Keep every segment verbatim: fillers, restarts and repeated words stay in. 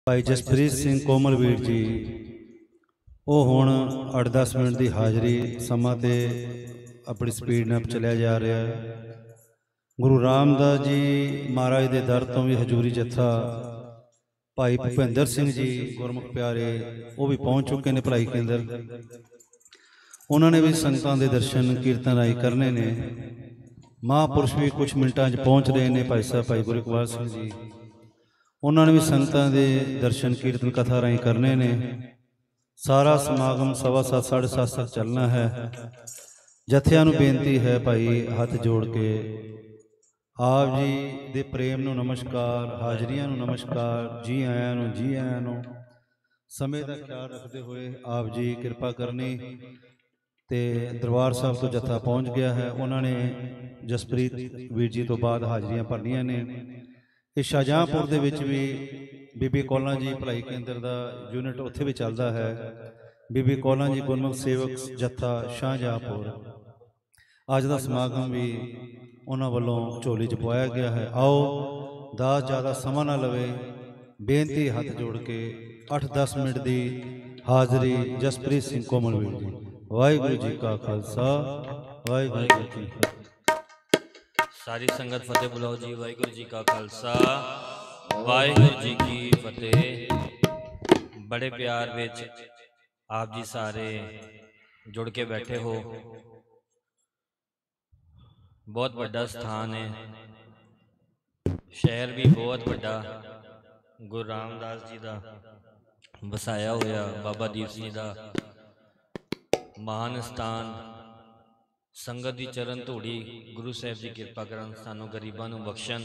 भाई जसप्रीत सिंह कोमलवीर जी वो हुण अठ दस मिनट की हाज़री समा ते अपनी स्पीड नाल चलिया जा रहा है। गुरु रामदास जी महाराज के दर तो भी हजूरी जत्था भाई भुपेंद्र सिंह जी गुरमुख प्यारे वो भी पहुँच चुके हैं भलाई केंद्र। उन्होंने भी संगतां दे दर्शन कीर्तन राही करने ने। महापुरुष भी कुछ मिनटां च पहुँच रहे हैं। भाई साहब भाई गुरु इकबाल सिंह जी उन्होंने भी संगतां दे दर्शन कीर्तन कथा राही करने ने। सारा समागम सवा सत्त साढ़े सत्त तक चलना है। जत्थियां नूं बेनती है भाई हाथ जोड़ के आप जी दे प्रेम नूं नमस्कार, हाजरियां नूं नमस्कार, जी आयां नूं जी आयां नूं। समय का ख्याल रखते हुए आप जी कृपा करनी। ते दरबार साहब तो जत्था पहुँच गया है। उन्होंने जसप्रीत वीर जी तो बाद हाजरियां भरनियां ने। इस शाहजहांपुर दे विच भी बीबी कौलां जी भलाई केंद्र का यूनिट उत्थे भी चलता है। बीबी कौलां जी गुरमुख सेवक जत्था शाहजहांपुर अज का समागम भी उन्होंने वालों झोली च पवाया गया है। आओ दास ज़्यादा समा ना लवे, बेनती हाथ जोड़ के अठ दस मिनट की हाज़री जसप्रीत सिंह कोमलवीर जी। वाहिगुरू जी का खालसा वाहिगुरू जी की फतेह। सारी संगत फतेह बुलाओ जी। वाहिगुरू जी का खालसा वाहिगुरू जी की फतेह। बड़े प्यार विच आप जी सारे जुड़ के बैठे हो। बहुत बड़ा स्थान है, शहर भी बहुत बड़ा गुरु रामदास जी का वसाया होया बाबा दीप सिंह का महान स्थान। संगत की चरण धूड़ी गुरु साहब जी कृपा करन सानू गरीबां नू बख्शन।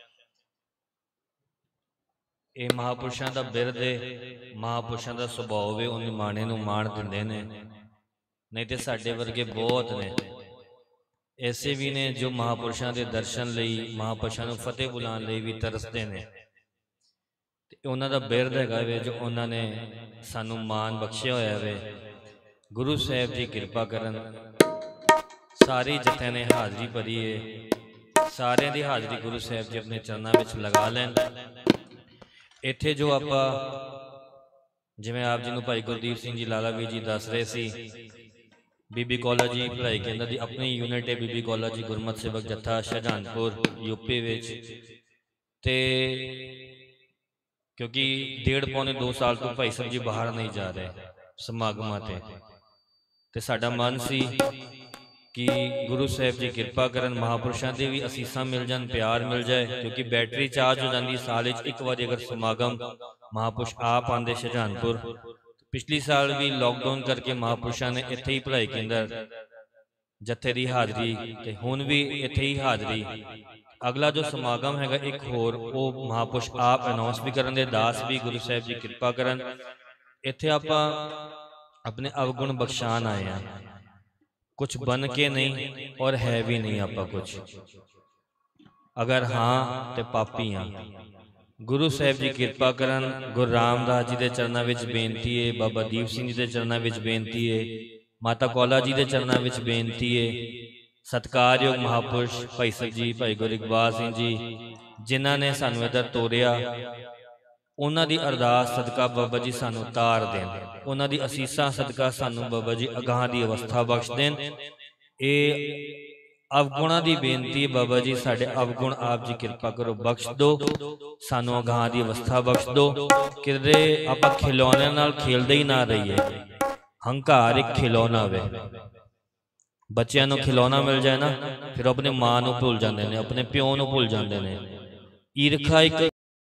ये महापुरुषों का बिरद है, महापुरुषों का सुभाव है, उन्हें माणे नू माण दिंदे ने। नहीं तो साडे वर्गे बहुत ने ऐसे भी ने जो महापुरुषों के दर्शन लई महापुरुषों नू फतेह बुलाने लई भी तरसते ने। उन्हां दा बिरद हैगा वे जो उन्होंने सानू मान बख्शिया होया वे। गुरु साहब जी कृपा करन सारी जत्थें ने हाज़री भरी है। सारियां दी हाज़री गुरु साहब जी अपने चरणों में लगा लैन। इत्थे जो आपां जिवें आप जी नूं भाई गुरदीप सिंह जी लाला वीर जी दस रहे सी, बीबी कौला जी भलाई केंद्र की अपनी यूनिट है। बीबी कौला जी गुरमत सेवक जत्था शाहजहानपुर यूपी विच ते क्योंकि डेढ़ पौने दो साल तो भाई साहब जी बाहर नहीं जा रहे समागमां ते ते साडा मन सी कि गुरु साहब जी कृपा करन महापुरुषों के भी असीसां मिल जान, प्यार मिल जाए। क्योंकि बैटरी चार्ज हो जाती साल एक बार अगर समागम महापुरुष आप आते शाहजहानपुर। पिछली साल भी लॉकडाउन करके महापुरुषों ने इत्थे ही भलाई केंद्र जत्थे की हाज़री ते हुण भी इत्थे ही हाज़री। अगला जो समागम है एक होर वो महापुरुष आप अनाउंस भी करन दे, दास भी गुरु साहब जी कृपा करन। इत्थे आपां अपने अवगुण बख्शान आए हैं, कुछ बन के नहीं और है भी नहीं आपा कुछ। अगर हाँ तो पापी हाँ। गुरु साहब जी कृपा करन। गुरु रामदास जी के चरणों में बेनती है, बाबा दीप सिंह जी के चरणों में बेनती है, माता कौला जी के चरणों में बेनती है। सत्कारयोग महापुरुष भाई साहब जी भाई गुरु इकबाल सिंह जी जिन्हों ने सानू इधर तोरिया, उन्हों की अरदास सदका बाबा जी सानू तार देन। उन्हों की असीसां सदका सानू बाबा जी अगाह की अवस्था बख्श देन। ये अवगुणा की बेनती है, बाबा जी साढ़े अवगुण आप जी कृपा करो बख्श दो, सानू अगाह की अवस्था बख्श दो। किधरे आप खिलौने नाल खेलते ही ना रहिए। हंकार एक खिलौना वे, बच्चों को खिलौना मिल जाए ना फिर अपने मां को भुल जाते हैं, अपने प्यो को भुल जाते हैं। ईरखा एक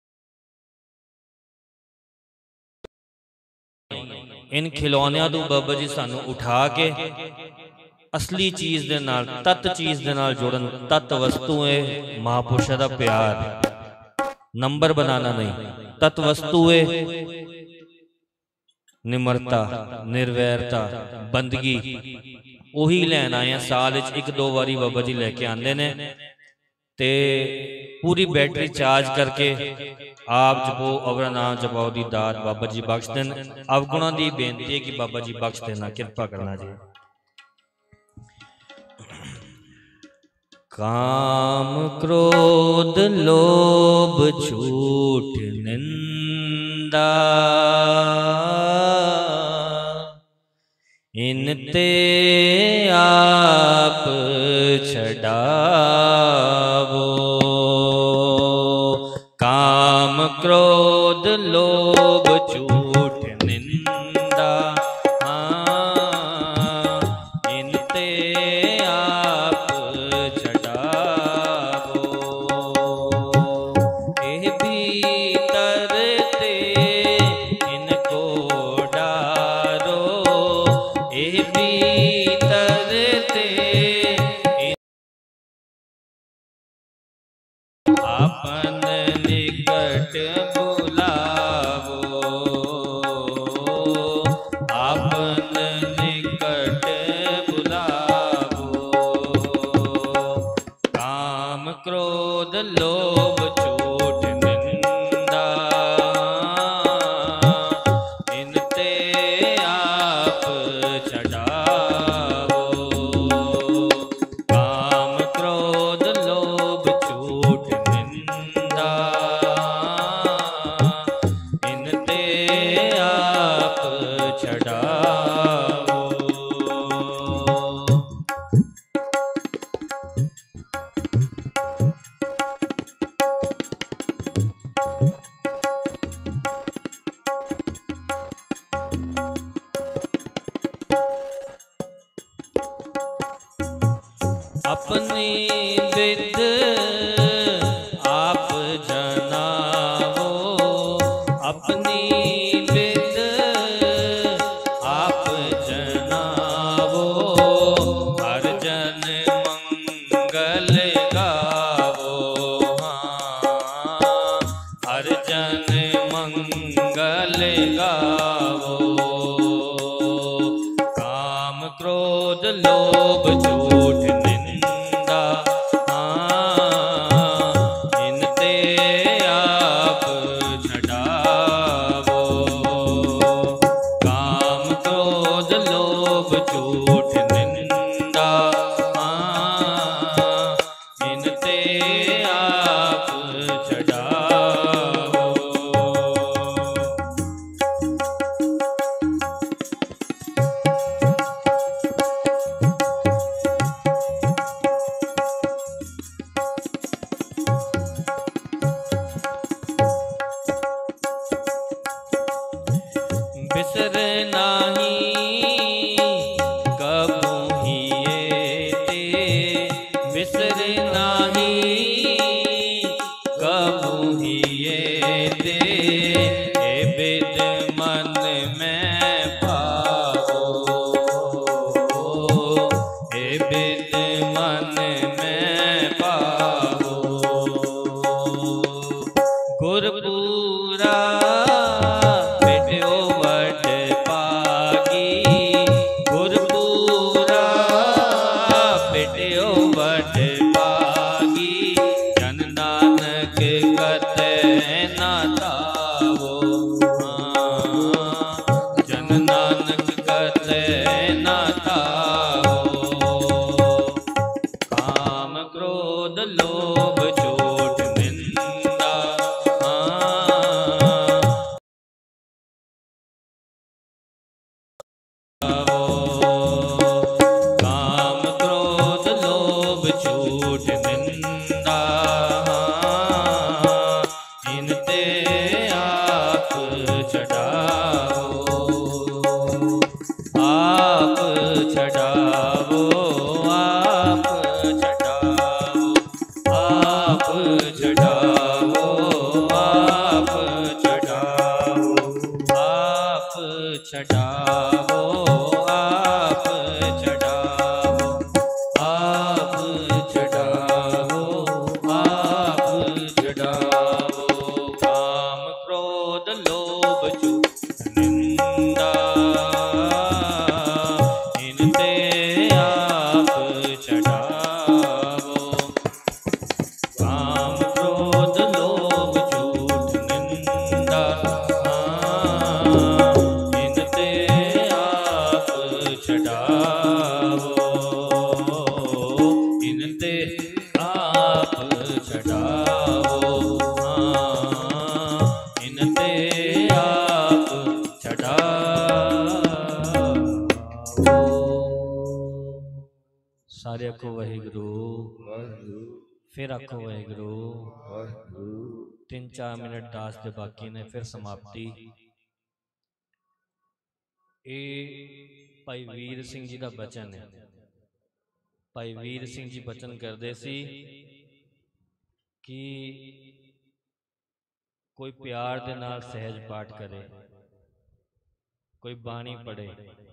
इन खिलौनिया तो बाबा जी सानू उठा के असली चीज दे नाल तत्त चीज दे नाल जोड़न। तत्त वस्तु है महापुरुषों का प्यार, नंबर बनाना नहीं। तत्त वस्तु है निमरता, निर्वैरता, बंदगी। उही लैन आए साल एक दो बारी बाबा जी लैके आते ने ते पूरी बैटरी चार्ज करके आप जपो अवर नाम जपाओ दी दात बाबा जी बख्श देन। अवगुणा की बेनती है कि बाबा जी बख्श देना, कृपा करना जी। काम क्रोध लोभ झूठ निंदा निंदा इनते आप छड़ावो। काम क्रोध लोभ झूठ निंदा हाँ इनते आप छड़ावो। एह भीतर ते इनको डारो एह भीतर ते आपन निकट बुलावो। आपन निकट बुलावो। काम क्रोध लोभ झूठ निंदा इनते आप छड़ावो। काम क्रोध लोभ झूठ निंदा इनते आप छड़ावो। अपनी विद आप जनावो। अपनी विद आप जनावो। हर जन मंगल गावो हाँ हर जन मंगल गावो। काम क्रोध लोभ झूठ निंदा हाँ इनते आप छड़ावो। काम क्रोध लोभ झूठ निंदा हाँ इनते आप छड़ावो। बिसर नाही कबू हिये ते। बिसर नाही कबू हिये ते। ए बिद मन में पावो। ए बिद मन में पावो। गुरपुरा लोभ झूठ निंदा काम क्रोध लोभ झूठ निंदा इनते आप छड़ावो। आप छड़ावो आप छड़ावो। आप छड़ावो आप छड़ावो। आप छड़ावो आप छड़ावो। आप छड़ावो आप छड़ावो। काम क्रोध लोभ झूठ निंदा इनते आप छड़ावो। काम क्रोध लोभ झूठ निंदा इनते आप छड़ावो। इनते आप छड़ावो इनते आप आखो वाहिगुरू, वाहिगुरू फिर आखो वाहिगुरू। वाहिगुरू। तीन चार मिनट दास दे बाकी ने, फिर समाप्ति। ये भाई वीर सिंह जी का बचन है। भाई वीर सिंह जी बचन करते सी कि कोई प्यार दे नाल सहज पाठ करे, कोई बाणी पढ़े,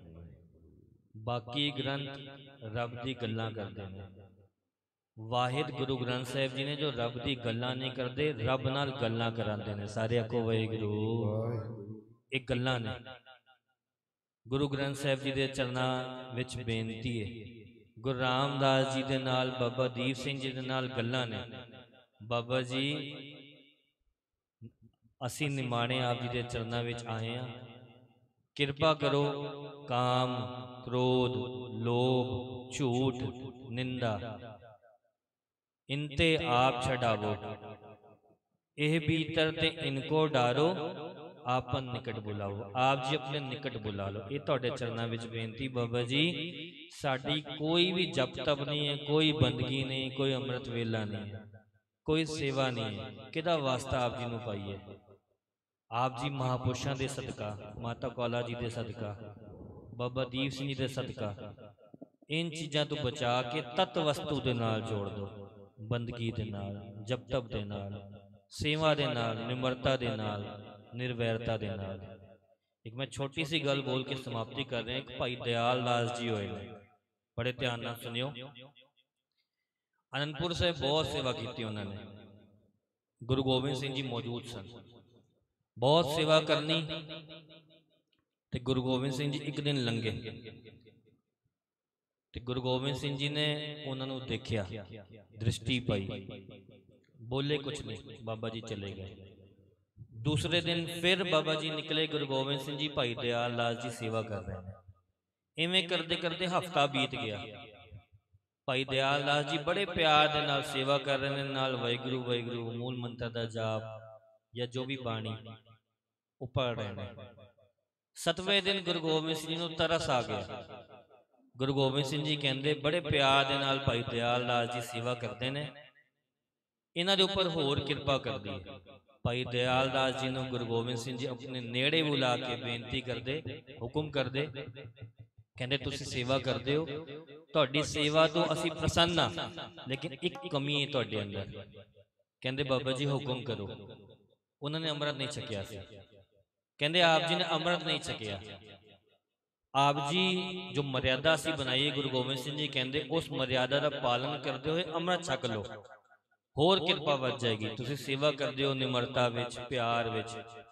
बाकी ग्रंथ रब दी गल्लां करदे ने। वाहिद गुरु ग्रंथ साहिब जी ने जो रब दी गल्लां नहीं करते, रब नाल गल्लां करांदे ने। सारे आखो वाहिगुरू। एक गल्लां ने गुरु ग्रंथ साहिब जी दे चरनां विच बेनती है। गुरु रामदास जी दे नाल, बाबा दीप सिंह जी दे नाल गल्लां ने। बाबा जी असी निमाणे आप जी दे चरनां विच आए हैं, किरपा करो काम, क्रोध, लोभ, झूठ, निंदा इनते आप छड़ावो, एह भीतर ते इनको डारो, आपन निकट बुलाओ। आप जी अपने निकट बुला लो। ये तुहाडे चरनां विच बेनती बाबा जी। साडी कोई भी जप तप नहीं है, कोई बंदगी नहीं, कोई अमृत वेला नहीं है, कोई सेवा नहीं है। किहदा वास्ता आप जी नूं पाईए? आप जी महापुरुषां दे सदका, माता कौला जी दे सदका, बाबा दीप सिंह जी दे सदका इन चीज़ां तो बचा के तत वस्तु दे नाल जोड़ दो। बंदगी दे नाल, जप तप दे नाल, सेवा दे नाल, निमरता दे नाल, निर्वैरता दे नाल। एक मैं छोटी सी गल बोल के समाप्ति कर रहे हैं। एक भाई दयाल दास जी होए ने, बड़े ध्यान नाल सुनियो। आनंदपुर साहिब बहुत सेवा की उन्होंने। गुरु गोबिंद सिंह जी मौजूद सन, बहुत सेवा करनी। ते गुरु गोबिंद सिंह जी एक दिन लंघे ते गुरु गोबिंद सिंह जी ने उन्होंने देखिया, दृष्टि पाई, बोले कुछ नहीं, बाबा जी चले गए। दूसरे दिन फिर बाबा जी निकले, गुरु गोबिंद सिंह जी भाई दयाल दास जी सेवा कर रहे हैं। इवें करते करते हफ्ता बीत गया। भाई दयाल दास जी बड़े प्यार दे नाल सेवा कर रहे हैं, नाल वाहिगुरू वाहिगुरू मूल मंत्र का जाप या जो भी बाणी वो पढ़ रहे हैं। सतवें दिन गुरु गोबिंद सिंह जी नूं तरस आ गया। गुरु गोबिंद सिंह जी कहते बड़े प्यार दे नाल भाई दयाल दास जी सेवा करते हैं, इन्हां दे उपर होर किरपा कर दी। भाई दयाल दास जी नूं गुरु गोबिंद सिंह जी अपने नेड़े बुला के बेनती करते, हुक्म करते, कहते तुसीं सेवा करते हो, तुहाडी सेवा तो असीं प्रसन्न हाँ, लेकिन एक कमी है तुहाडे अंदर। कहते बाबा जी हुक्म करो। उन्होंने अमृत नहीं छकिया सी। कहते आप जी ने अमृत नहीं छकिया। आप जी जो मर्यादा सी बनाई है, गुरु गोबिंद सिंह जी कहते उस मर्यादा का पालन करते हुए अमृत छक लो, होर किरपा वध जाएगी। तुसीं सेवा करते हो निमरता विच, प्यार विच,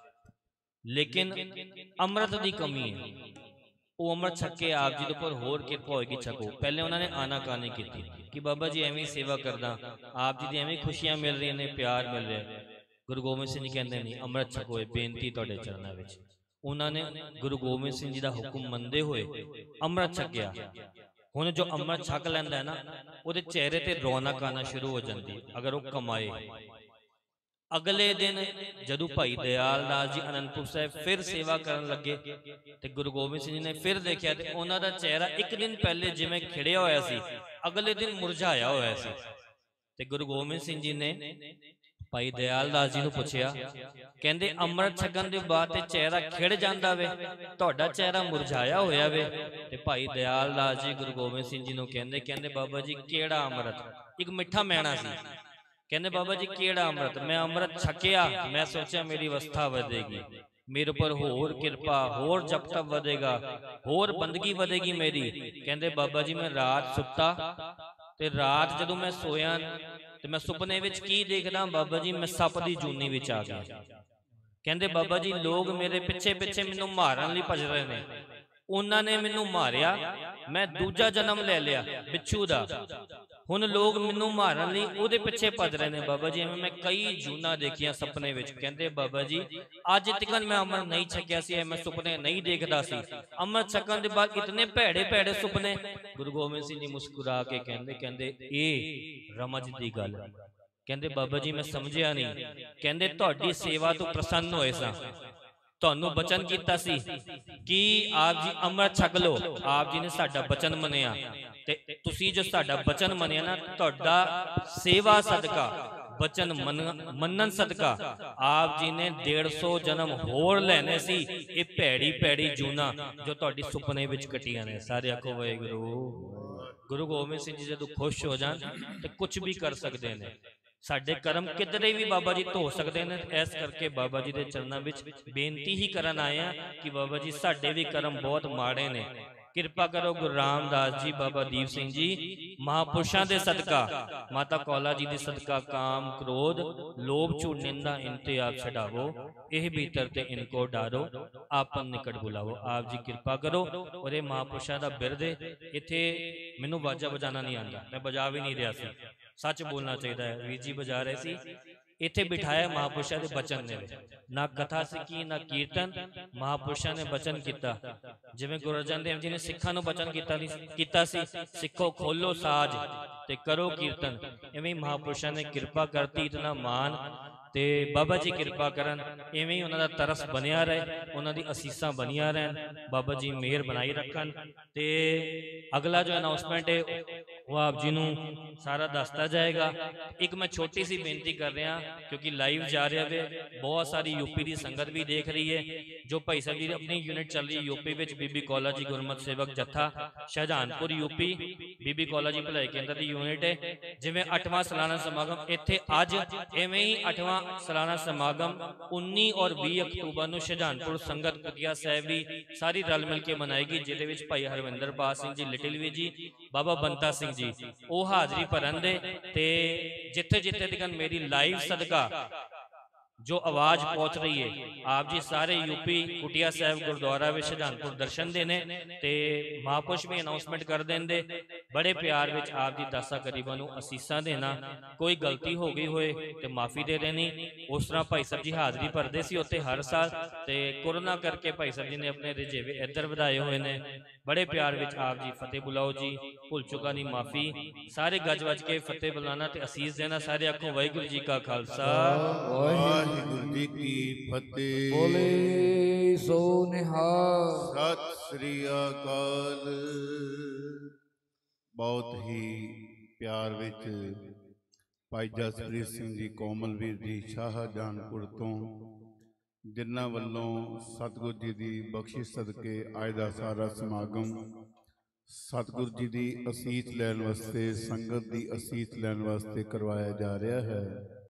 लेकिन अमृत की कमी है। वो अमृत छक के आप जी के उपर होर किरपा होएगी, छको। पहले उन्होंने आनाकानी की कि बाबा जी एवं सेवा करदा, आप जी दी एवं खुशियां मिल रही ने, प्यार मिल रहा है। गुरु गोबिंद सिंह जी कहते नहीं, अमृत छको, बेनती तुहाडे चरणों विच। उन्होंने गुरु गोबिंद सिंह जी का हुक्म मनते हुए अमृत छकिया। हुण जो अमृत छक लैंदा है ना, उहदे चेहरे ते रौनक आना शुरू हो जाती अगर वो कमाए। अगले दिन जदों भाई दयाल दास जी आनंदपुर साहिब फिर सेवा करन लगे ते गुरु गोबिंद सिंह जी ने फिर देखा ते उन्हां दा चेहरा एक दिन पहले जिवें खिड़िया होया सी, अगले दिन मुरझाया होया सी। ते गुरु गोबिंद सिंह जी ने भाई दयाल दास जी नूं पुछया, कहंदे अमृत छकन दे बाद ते चेहरा खिड़ जांदा वे, तुहाडा चेहरा मुरझाया होया वे। ते भाई दयाल दास जी गुरु गोबिंद सिंह जी नूं कहंदे कहंदे बाबा जी केड़ा अमृत? एक मिठा मैणा सी। कहंदे बाबा जी केड़ा अमृत? मैं अमृत छकिया, मैं सोचा मेरी अवस्था वधेगी, मेरे पर होर किरपा, होर जप तप वधेगा, होर बंदगी वधेगी मेरी। कहंदे बाबा जी मैं रात सुता ते रात जदों मैं सोया ते मैं सुपने विच की देखदा, बाबा जी मैं सप दी जूनी विच आ गया। कहंदे बाबा जी लोग मेरे पिछे पिछे मैनूं मारन लई भज रहे ने, उन्होंने मैनू मारिया, मैं दूजा जन्म ले लिया बिच्छू दा, हुण लोग मैनू मारन लई उहदे पिछे भज रहे ने। बाबा जी मैं कई जूना देखिया सपने विच। कहंदे बाबा जी अज तक मैं अमृत नहीं छकिया सी, मैं सुपने नहीं देखदा सी, अमृत छकन दे बाद इतने भैड़े भैड़े सुपने। गुरु गोबिंद सिंह जी मुस्कुरा के कहंदे कहंदे ए रमज दी गल। कहंदे बाबा जी मैं समझिया नहीं। कहंदे तुहाडी सेवा तो प्रसन्न होए सां, तुहानू बचन कीता सी कि आप जी अमृत छक लो, आप जी ने साडा बचन मनिया। ਤੇ ਤੁਸੀਂ ਜੋ ਸਾਡਾ ਬਚਨ ਮੰਨਿਆ ਨਾ, ਤੁਹਾਡਾ ਸੇਵਾ ਸਦਕਾ, ਬਚਨ ਮੰਨਣ ਸਦਕਾ ਆਪ ਜੀ ਨੇ ਡੇਢ ਸੌ ਜਨਮ ਹੋਰ ਲੈਣੇ ਸੀ। ਇਹ ਭੈੜੀ ਭੈੜੀ ਜੂਨਾ ਜੋ ਤੁਹਾਡੀ ਸੁਪਨੇ ਵਿੱਚ ਕੱਟੀਆਂ ਨੇ। ਸਾਰੇ ਆਖੋ ਵਾਹਿਗੁਰੂ। ਗੁਰੂ ਗੋਬਿੰਦ ਸਿੰਘ ਜੀ ਜਦੋਂ ਖੁਸ਼ ਹੋ ਜਾਣ ਤੇ ਕੁਝ ਵੀ ਕਰ ਸਕਦੇ ਨੇ। ਸਾਡੇ ਕਰਮ ਕਿਧਰੇ ਵੀ ਬਾਬਾ ਜੀ ਧੋ ਸਕਦੇ ਨੇ। ਇਸ ਕਰਕੇ ਬਾਬਾ ਜੀ ਦੇ ਚਰਨਾਂ ਵਿੱਚ ਬੇਨਤੀ ਹੀ ਕਰਨ ਆਏ ਆ ਕਿ ਬਾਬਾ ਜੀ ਸਾਡੇ ਵੀ ਕਰਮ ਬਹੁਤ ਮਾੜੇ ਨੇ, ਕਿਰਪਾ ਕਰੋ। ਗੁਰੂ ਰਾਮਦਾਸ ਜੀ, ਬਾਬਾ ਦੀਪ ਸਿੰਘ ਜੀ, ਮਹਾਪੁਰਸ਼ਾਂ ਦੇ ਸਦਕਾ, ਮਾਤਾ ਕੌਲਾ ਜੀ ਦੇ ਸਦਕਾ, ਕਾਮ ਕ੍ਰੋਧ ਲੋਭ ਝੂਠ ਨਿੰਦਾ ਇਨਤੇ ਆਪ ਛਡਾਵੋ, ਇਹ ਭੀਤਰ ਤੇ ਇनको ਡਾਰੋ, ਆਪਨ ਨਿਕਟ ਬੁਲਾਵੋ। ਆਪ ਜੀ ਕਿਰਪਾ ਕਰੋ। ਔਰ ਇਹ ਮਹਾਪੁਰਸ਼ਾਂ ਦਾ ਬਿਰਦ ਇੱਥੇ ਮੈਨੂੰ ਵਾਜਾ ਵਜਾਣਾ ਨਹੀਂ ਆਉਂਦਾ, ਮੈਂ ਵਜਾ ਵੀ ਨਹੀਂ ਰਿਹਾ ਸੀ, ਸੱਚ ਬੋਲਣਾ ਚਾਹੀਦਾ ਹੈ। ਵੀਰ ਜੀ ਵਜਾ ਰਹੇ ਸੀ। ਇੱਥੇ ਬਿਠਾਇਆ ਮਹਾਪੁਰਸ਼ਾਂ ਦੇ ਬਚਨ ਨੇ, ਨਾ ਕਥਾ ਸਿੱਖੀ ਨਾ ਕੀਰਤਨ। ਮਹਾਪੁਰਸ਼ਾਂ ਨੇ ਬਚਨ ਕੀਤਾ, ਜਿਵੇਂ ਗੁਰੂ ਅਰਜਨ ਦੇਵ ਜੀ ਨੇ ਸਿੱਖਾਂ ਨੂੰ ਬਚਨ ਕੀਤਾ ਕੀਤਾ ਸੀ, ਸਿੱਖੋ ਖੋਲੋ ਸਾਜ ਤੇ ਕਰੋ ਕੀਰਤਨ। ਇਵੇਂ ਮਹਾਪੁਰਸ਼ਾਂ ਨੇ ਕਿਰਪਾ ਕਰਤੀ, ਇਤਨਾ ਮਾਨ। ਤੇ ਬਾਬਾ ਜੀ ਕਿਰਪਾ ਕਰਨ, ਇਵੇਂ ਉਹਨਾਂ ਦਾ ਤਰਸ ਬਣਿਆ ਰਹੇ, ਉਹਨਾਂ ਦੀ ਅਸੀਸਾਂ ਬਣੀਆਂ ਰਹਿਣ, ਬਾਬਾ ਜੀ ਮਿਹਰ ਬਣਾਈ ਰੱਖਣ। ਤੇ ਅਗਲਾ ਜੋ ਅਨਾਉਂਸਮੈਂਟ ਹੈ ਉਹ ਆਪ ਜੀ ਨੂੰ ਸਾਰਾ ਦੱਸਦਾ ਜਾਏਗਾ। ਇੱਕ ਮੈਂ ਛੋਟੀ ਸੀ ਬੇਨਤੀ ਕਰ ਰਿਹਾ, ਕਿਉਂਕਿ ਲਾਈਵ ਜਾ ਰਿਹਾ ਵੇ, ਬਹੁਤ ਸਾਰੀ ਯੂਪੀ ਦੀ ਸੰਗਤ ਵੀ ਦੇਖ ਰਹੀ ਹੈ। ਜੋ ਭਾਈ ਸਾਹਿਬ ਜੀ ਦੀ ਆਪਣੀ ਯੂਨਿਟ ਚੱਲ ਰਹੀ ਹੈ ਯੂਪੀ ਵਿੱਚ, ਬੀਬੀ ਕੌਲਾ ਜੀ ਗੁਰਮਤਿ ਸੇਵਕ ਜੱਥਾ ਸ਼ਾਹਜਹਾਨਪੁਰ ਯੂਪੀ, ਬੀਬੀ ਕੌਲਾ ਜੀ ਭਲਾਈ ਕੇਂਦਰ ਦੀ ਯੂਨਿਟ ਹੈ। ਜਿਵੇਂ ਅੱਠਵਾਂ ਸਾਲਾਨਾ ਸਮਾਗਮ ਇੱਥੇ ਅੱਜ, ਐਵੇਂ ਹੀ ਅੱਠਵਾਂ ਸਾਲਾਨਾ ਸਮਾਗਮ ਉੱਨੀ ਔਰ ਵੀਹ ਅਕਤੂਬਰ ਨੂੰ ਸ਼ਾਹਜਹਾਨਪੁਰ ਸੰਗਤ ਕੁਟੀਆ ਸਾਹਿਬ ਵੀ ਸਾਰੀ ਰਲ ਮਿਲ ਕੇ ਮਨਾਏਗੀ, ਜਿਹਦੇ ਵਿੱਚ ਭਾਈ ਹਰਵਿੰਦਰਪਾਲ ਸਿੰਘ ਜੀ ਲਿਟਲਵੀ ਜੀ, ਬਾਬਾ ਬੰਤਾ ਸਿੰਘ ਜੀ ਉਹ ਹਾਜ਼ਰੀ ਭਰਨ ਦੇ। ਤੇ ਜਿੱਥੇ ਜਿੱਥੇ ਤੱਕ ਮੇਰੀ ਲਾਈਵ ਸਦਕਾ ਜੋ ਆਵਾਜ਼ ਪਹੁੰਚ ਰਹੀ ਹੈ, ਆਪ ਜੀ ਸਾਰੇ ਯੂਪੀ ਕੁਟੀਆ ਸਾਹਿਬ ਗੁਰਦੁਆਰਾ ਵਿੱਚ ਸ਼ਾਹਜਹਾਨਪੁਰ ਦਰਸ਼ਨ ਦੇਣੇ ਤੇ ਮਹਾਪੁਰਸ਼ ਵੀ ਅਨਾਉਂਸਮੈਂਟ ਕਰ ਦਿੰਦੇ। ਬੜੇ ਪਿਆਰ ਵਿੱਚ ਆਪ ਦੀ ਦਾਸਾ ਗਰੀਬਾਂ ਨੂੰ ਅਸੀਸਾਂ ਦੇਣਾ। ਕੋਈ ਗਲਤੀ ਹੋ ਗਈ ਹੋਏ ਤੇ ਮਾਫੀ ਦੇ ਦੇਣੀ। ਉਸ ਤਰ੍ਹਾਂ ਭਾਈ ਸਾਹਿਬ ਜੀ ਹਾਜ਼ਰੀ ਭਰਦੇ ਸੀ ਉੱਥੇ ਹਰ ਸਾਲ, ਤੇ ਕੋਰੋਨਾ ਕਰਕੇ ਭਾਈ ਸਾਹਿਬ ਜੀ ਨੇ ਆਪਣੇ ਰਜੇਵੇ ਇੱਧਰ ਵਧਾਏ ਹੋਏ ਨੇ। ਬੜੇ ਪਿਆਰ ਵਿੱਚ ਆਪ ਜੀ ਫਤਿਹ ਬੁਲਾਓ ਜੀ, ਭੁੱਲ ਚੁੱਕਾ ਦੀ ਮਾਫੀ। ਸਾਰੇ ਗੱਜ ਵੱਜ ਕੇ ਫਤਿਹ ਬੁਲਾਣਾ ਤੇ ਅਸੀਸ ਦੇਣਾ। ਸਾਰੇ ਆਖੋ ਵਾਹਿਗੁਰੂ ਜੀ ਕਾ ਖਾਲਸਾ, ਵਾਹਿਗੁਰੂ ਜੀ ਕੀ ਫਤਿਹ। ਬੋਲੇ ਸੋ ਨਿਹਾਲ। ਸਤਿ ਸ੍ਰੀ ਅਕਾਲ। ਬਹੁਤ ਹੀ ਪਿਆਰ ਵਿੱਚ ਭਾਈ ਜਸਪ੍ਰੀਤ ਸਿੰਘ ਜੀ ਕੋਮਲਵੀਰ ਜੀ ਸ਼ਾਹਜਹਾਨਪੁਰ ਤੋਂ, ਜਿਨ੍ਹਾਂ ਵੱਲੋਂ ਸਤਿਗੁਰ ਜੀ ਦੀ ਬਖਸ਼ਿਸ਼ ਸਦਕੇ ਅੱਜ ਦਾ ਸਾਰਾ ਸਮਾਗਮ ਸਤਿਗੁਰ ਜੀ ਦੀ ਅਸੀਸ ਲੈਣ ਵਾਸਤੇ, ਸੰਗਤ ਦੀ ਅਸੀਸ ਲੈਣ ਵਾਸਤੇ ਕਰਵਾਇਆ ਜਾ ਰਿਹਾ ਹੈ।